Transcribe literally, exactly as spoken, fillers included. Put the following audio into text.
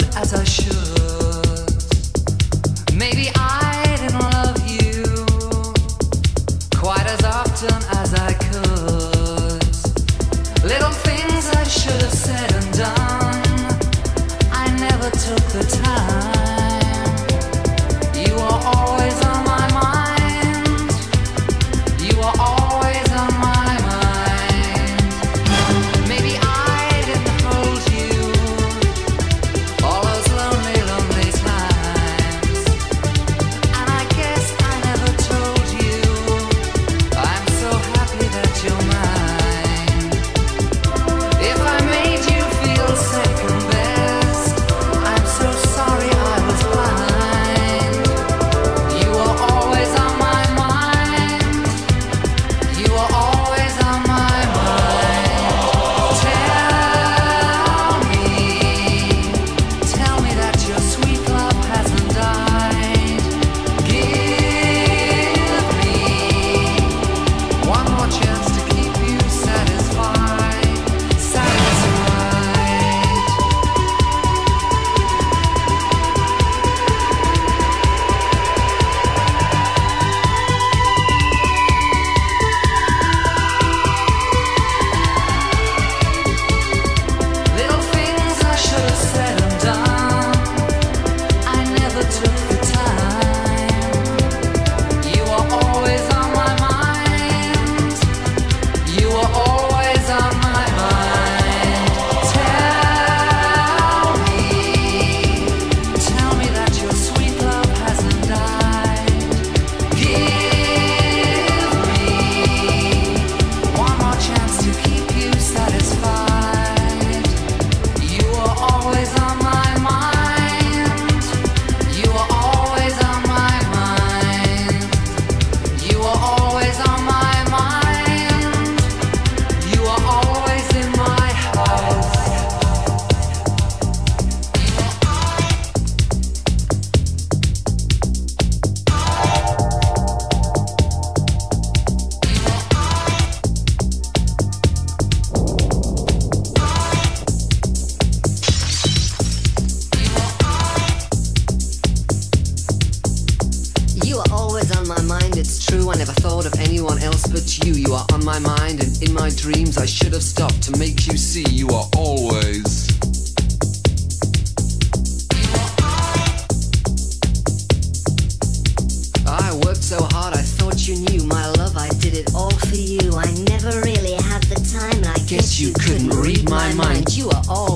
as I should. Maybe I didn't love you quite as often as I could. Little things I should have said and done, I never took the time. You were always on my mind. You were always on my mind. Maybe I didn't hold you all those lonely, lonely times. And I guess I never told you I'm so happy that you're mine. If I made you feel second best, I'm so sorry I was blind. You were always on my mind. You were always on my mind. Tell me, tell me that your sweet love hasn't died. Give me one more chance to keep you satisfied, satisfied. Little things I should have said and done, I never took the time. You were always on my mind. You were always on my mind. Tell me, tell me that your sweet love hasn't died. Give me one more chance to keep you satisfied. You were always on my mind. You were always on my mind. You were always on my mind. You were always in my house. You are always on my mind, it's true. I never thought of anyone else but you. You are on my mind, and in my dreams I should have stopped to make you see you are always. I worked so hard, I thought you knew. My love, I did it all for you. I never really had the time, and I guess you couldn't read my mind. You are always